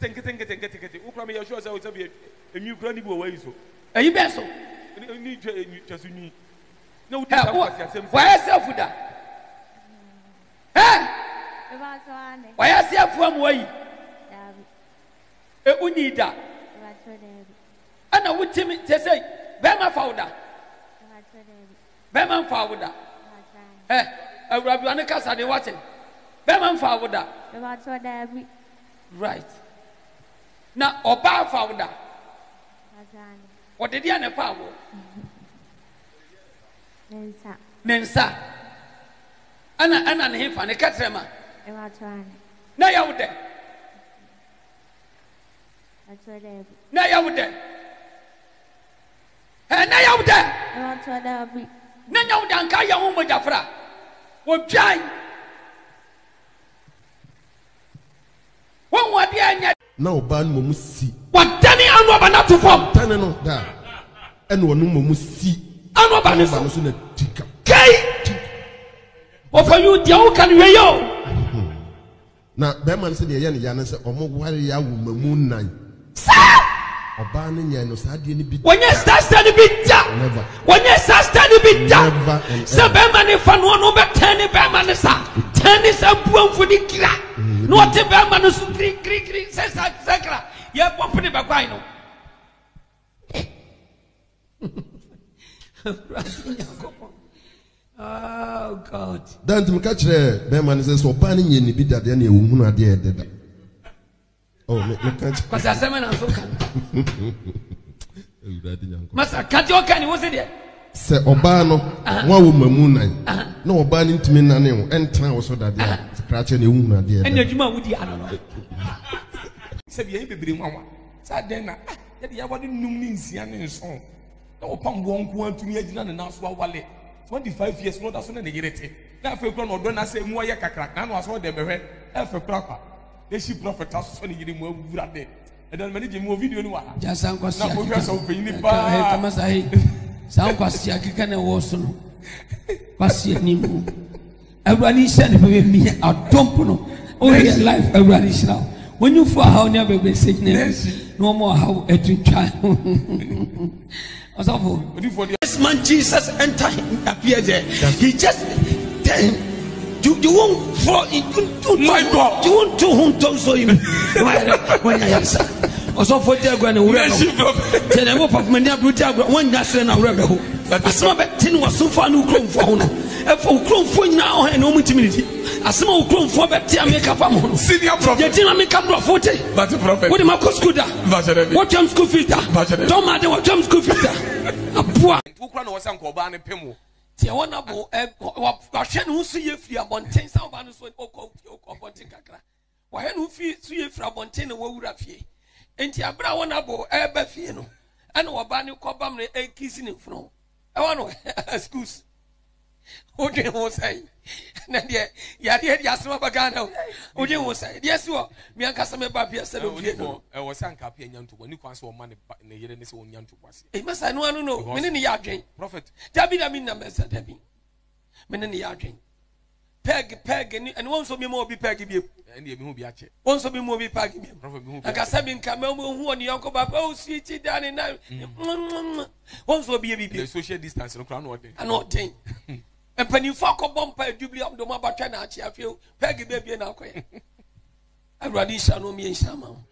nkete ukra me yɛ sure sɛ wo sɛ enyu kra ni bi wo so eyi bɛ so ni twasu ni na wo di ɛ sa wo kwasi asɛm wɔyɛ sɛfo da ɛ wɔyɛ sɛfo amu ayi unyi da ɛna wotimi te sɛ bɛrima fa wo da bɛrima mfa wo da awurabiwa ne kasa de wate bɛrima mfa wo da right na ɔbaa fa wo da ɔde deɛ ne fa wo ne nsa ɛna ne hefa ne kɛtrɛ ma na yɛ wo dɛ na yɛ wo dɛ na yɛ wo dɛ na nyɛ wo dɛ anka yɛ ho mogyafra wɔdwan wɔn adeɛ nyɛ na ɔbaa no mɔmu si wɔdane ano aba no to fam tane no da ɛna ɔno mɔmu si ano aba no so so na tika kai ɔfa yi deɛ woka no wɛyɛ o na bɛrima no sɛ deɛ ɛyɛ ne ya no sɛ ɔmo ware yɛ awo mamu nan saa ɔbaa no nyɛ no saa deɛ no bi wɔnyɛ sasta no bi da wɔnyɛ sasta no bi da sɛ bɛrima ne fa no ɔno bɛtɛn ne bɛrima ne sa tɛn ne sa buamfo ne kira na ɔte bɛrima no so kirikirikiri sɛ sakra yɛbɔ pene bɛkwan no oh god dan tim ka kyerɛ bɛrima no sɛ ɔbaa no nyɛ ne bi da deɛ na ɛwɔ hunu adeɛ ɛdeda me ka kyerɛ kwasi asɛm na nso ka masa kati ɔka ne wo se deɛ sɛ ɔbaa no wɔn awɔ mamu nan na ɔbaa no ntumi nane wo ɛntena wo so dadeɛ a krakyɛ na ɛwɔ hunu adeɛ ɛna adwuma a wodi ano no sɛ bi yɛn bebree nwanwa saa den na yɛde yɛwade num ne nsia ne nson na wɔpam wɔn nko atumi agyina ne nan so awale 25 years no da so na ne yere te na afei kura na ɔdɔ na sɛ mu ayɛ kakra na no aso de bɛhwɛ afei kura kwa na shi prophet aso ne yere mu awura de ɛdan mani gye mu video ni wa jasa nkwasi na ko hwɛ sɛ ɔpɛyin ni he pa kama sa he sa nkwasi akeka na ɛwɔ so no kwasi ani mu awurani hyɛ ne bɛbɛ mi adompo no ɔyɛ life awurani hyira wonyufo ahaw ne abɛbɛ sɛ nyina na ɔmo ahaw atwitwa ɔsɔfo this man Jesus enter him appear there he just then you won't fall my God you won't do him don't so him when I answer ɔsɔfo tɛ agua ne wura no tɛ na mo papa mani aburo tɛ agua wɔn nyina srɛ na wura bɛ ho asɛm bɛte ne wasomfo ne ukromfo ho no ɛfɔ ukromfo nyinaa ɔhɛ na ɔmo ntimi ne di asɛm a ukromfo bɛte ameka fa mo ho no senior prophet yɛgyina meka borɔfo te but prophet wode makɔ school da wɔtwam school fees da tɔma de wɔtwam school fees da aboa wokura na wɔsɛ nka ɔbaa ne pem wo tiɛ wɔn abo wahwɛ ne ho so yɛ firi abɔnten sɛ ɔbaa no so ɔkɔ abɔnten kakra wahwɛ ne ho so yɛ firi abɔnten na wɔwura fie enti abere a wɔn abo ɛbɛ fie no ɛna ɔbaa ne kɔbam ne ɛkisi ne funu ɛwɔ no schools wodwe ho sɛn na deɛ yadeɛ de asɛm aba Ghana wodwe ho sɛn deɛ si wɔ meankasa mɛba pia sɛ dɔfie no ɛwɔ sɛ anka pia nya ntobɔ ne kwan sɛ ɔma ne yere ne sɛ ɔnya ntobɔ masa no ano no mene ne yɛ adwen prophet dabi da mi na mɛsa dabi mene ne yɛ adwen peg ni ɛne wɔn nso bi ma obi peg bi ɛne ɛmi ho bi akyɛ wɔn nso bi ma obi peg bi prophet bi ho bi akasa bi nka mɛ hu wɔ ne yɔnko ba o si ti da ne na wɔn nso bi yɛ bi the social distance no kora no ɔden ana ɔden mpanimfo akɔbɔ mpa adubili amdɔm abatwa na akye afei peg bɛbie na akɔyɛ awurade nhyira no ɔmyɛ nhyira ma wo